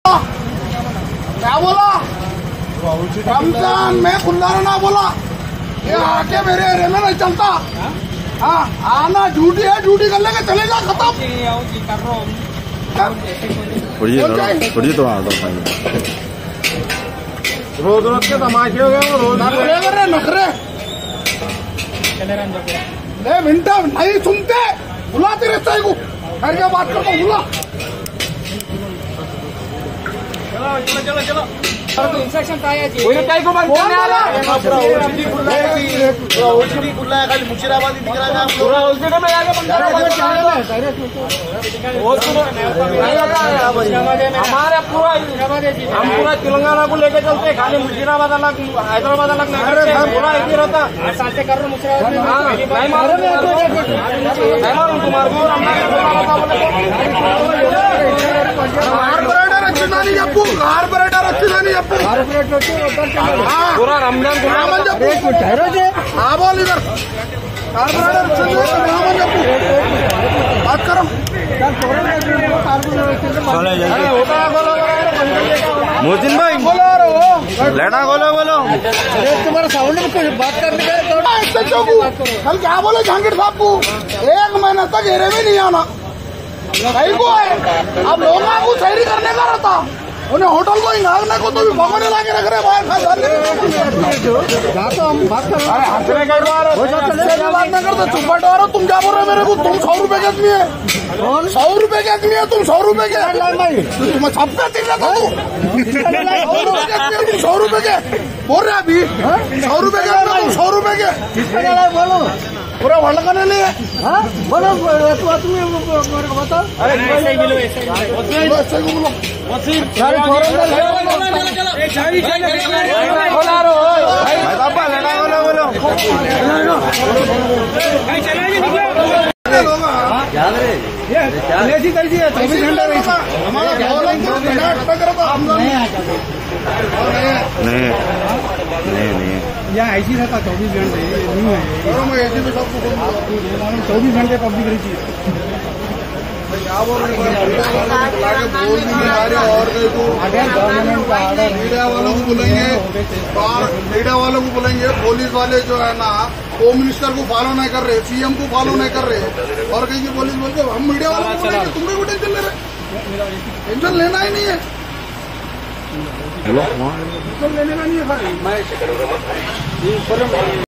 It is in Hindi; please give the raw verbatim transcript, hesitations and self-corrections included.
क्या बोला? रमजान में खुल्लारा ना बोला, ये आके मेरे एरिया में नहीं चलता। हाँ आना ड्यूटी है, ड्यूटी कर लेके चले जा, खत्म। रोज रोज के तमाशे हो गए, रोज नखरे कर रहे नखरे। ले मिनटा नहीं सुनते, बुला तेरे सही को घर के बात करता हूँ, बुला। चलो चलो चलो इंस्ट्रक्शन काय याची कोणी काय को बंद करने आला ओसीडी खुला है, ओसीडी खुला है, खाली मुशीराबादी दिख रहा है पूरा ओसीडी में आके बंद करो। हमारे पूरा हम पूरा तेलंगाना को लेके चलते, खाली मुशीराबाद अलग हैदराबाद अलग नहीं करते, पूरा एक ही रहता। साथे कर रहे मुशीराबाद में नहीं मारो, नहीं मारो तुम्हारे को नहीं చెప్పు కార్పొరేటర్ వచ్చిందని చెప్పు, पूरा रमजान नामन చెప్పు, हाँ बोल इधर कार्पोरेटर వచ్చింది नामन చెప్పు, बात करो। मोहसिन भाई बोलो, लेना बोलो बोलो तुम्हारा साउंड में कुछ बात करने का कल क्या बोले जहांगीर साहब को, एक महीना तक एरे में नहीं आना सही को है। अब लोगों को सही करने का रहता, उन्हें होटल को इंगारने को तो भी भगवाने लाके रख रहे बाहर खा जाने तो हम बात कर रहे हैं। हंसने का बात नहीं करते, चुप्पट आ रहे। तुम क्या बोल रहे हो मेरे को? तुम सौ रुपए के आदमी है, सौ रुपए के आदमी है, तुम सौ रुपए के तुम छपका तीन था तुम सौ रुपए के बोल रहे अभी, सौ रुपए के तुम सौ रुपए के बोलो पूरा वर्ल्ड का नहीं है। बोलो तुम्हें मेरे को बताओ। अरे ऐसे बोलो, ऐसे ऐसे बोलो चौबीस घंटे हमारा नहीं नहीं नहीं यहाँ ऐसी रहता चौबीस घंटे नहीं है, चौबीस घंटे पब्लिक रहती है। और मीडिया वालों को बुलाएंगे, मीडिया वालों को बुलाएंगे, पुलिस वाले जो है ना होम मिनिस्टर को फॉलो नहीं कर रहे, सीएम को फॉलो नहीं कर रहे, और कहीं की पुलिस बोलते हम मीडिया वालों को बुलाएंगे, तुमने को टेंशन ले रहे, टेंशन लेना ही नहीं है, टेंशन लेने का नहीं है।